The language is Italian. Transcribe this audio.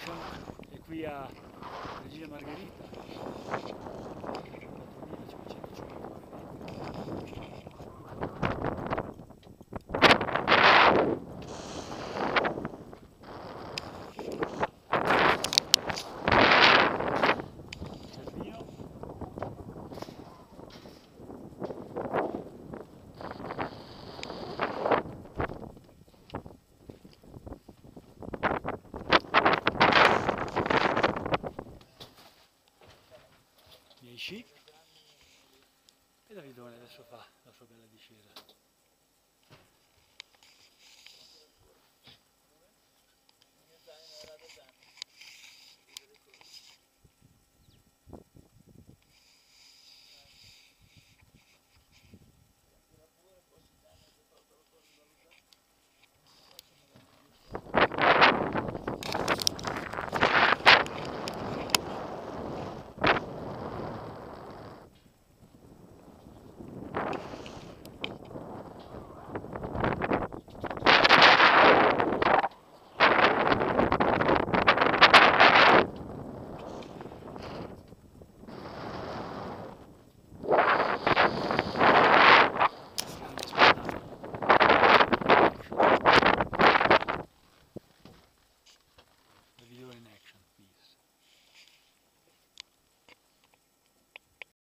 Junction e qui a Regina Margherita, 4550 metri. Miei sci e Davidone adesso fa la sua bella discesa.